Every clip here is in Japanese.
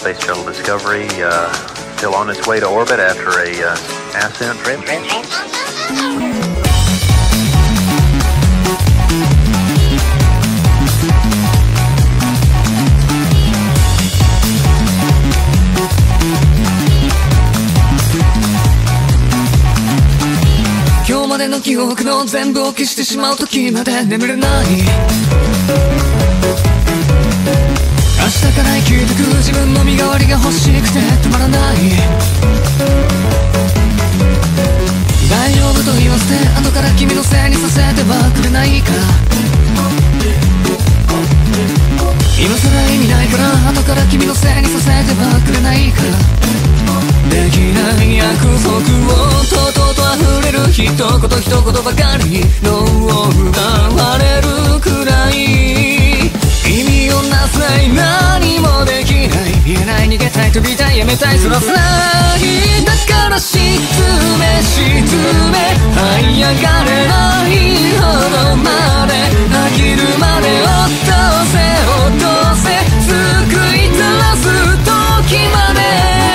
Space Shuttle Discovery, still on its way to orbit after a ascent trip. 今日までの記憶の全部を消してしまう時まで眠れない。明日から生きてく自分の身代わりが欲しくてたまらない。大丈夫と言わせて後から君のせいにさせてはくれないか。今さら意味ないから後から君のせいにさせてはくれないか。できない約束をとうとうと溢れる一言一言ばかり脳を奪われるくらい意味をなさない何もできない見えない逃げたい飛びたいやめたいそらせないだから沈め沈め這い上がれないほどまで飽きるまで落とせ落とせ救い照らす時まで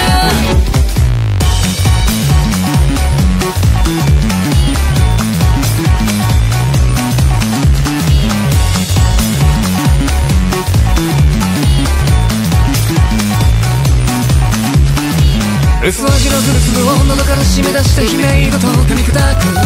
薄味のつぶつぶを喉から締め出した悲鳴ごと噛み砕く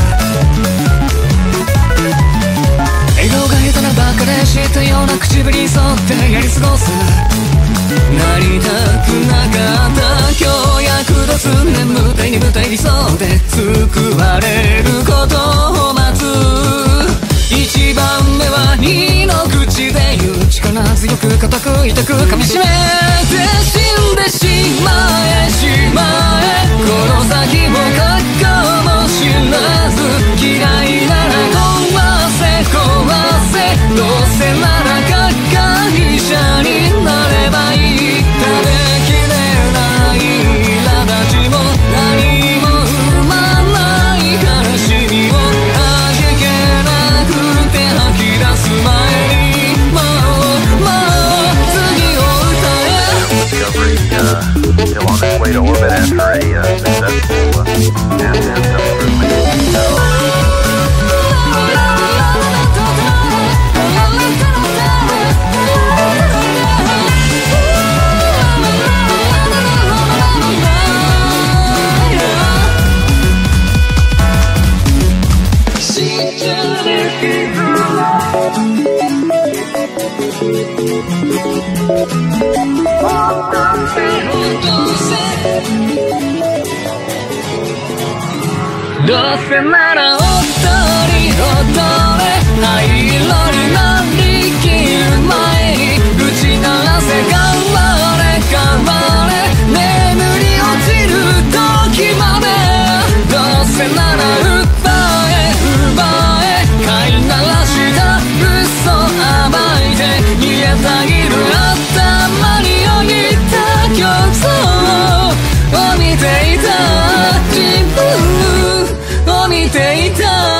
笑顔が下手なバカで知ったような口ぶりに沿ってやり過ごすなりたくなかった今日役立つ眠たい眠たい理想で救われることを待つ一番目は二の口で言う力強く固く痛く噛みしめて死んでしまえしまえこの先も覚悟も知らず嫌いなら壊せ壊せどうせならがっかり者になればいい食べきれない苛立ちも何も生まない悲しみを味気なくて吐き出す前にもう次を歌え Discovery, still on its way to orbit after a successful ascent up through どうせなら踊り踊れ灰色になりきる前に打ち鳴らせ頑張れ頑張れ眠り落ちる時までどうせなら奪え奪え飼いならした嘘暴いて逃げたぎる頭によぎった競争を見ていた自分見ていた